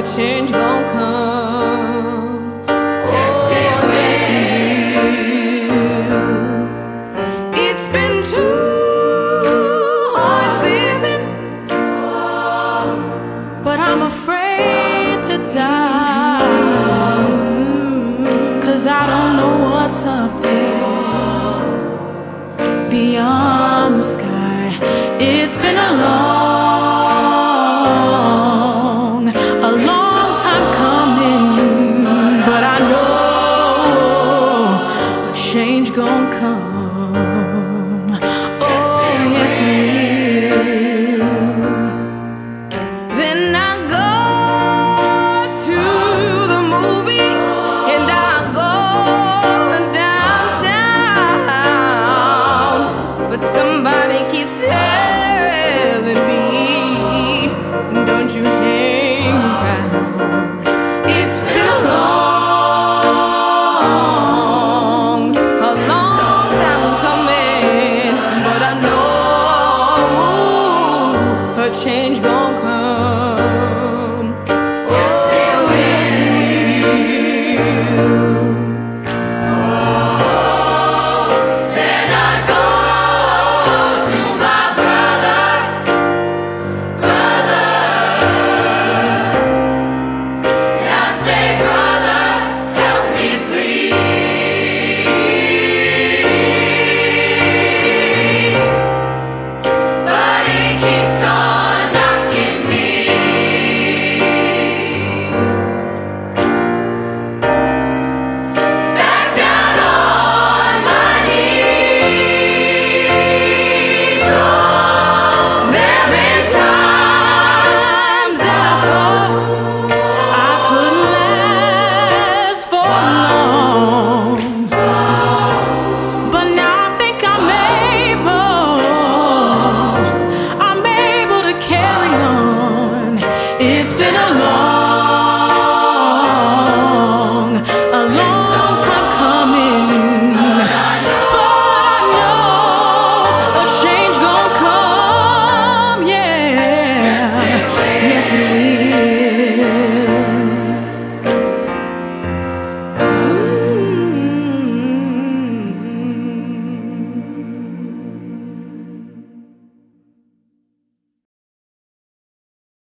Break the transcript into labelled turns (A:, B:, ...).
A: change gon' come. Yes, it will. It's been too hard living, but I'm afraid to die, 'cause I don't know what's up there beyond the sky. It's been a long time coming, but I know a change gon' come. Oh, yes it will. Then I go to the movies and I go downtown, but somebody keeps telling me, don't you hang around. It's been a long time coming, but I know a change gon'